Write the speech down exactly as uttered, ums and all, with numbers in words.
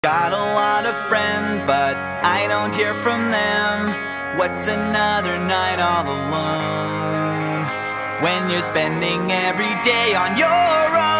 Got a lot of friends, but I don't hear from them. What's another night all alone when you're spending every day on your own?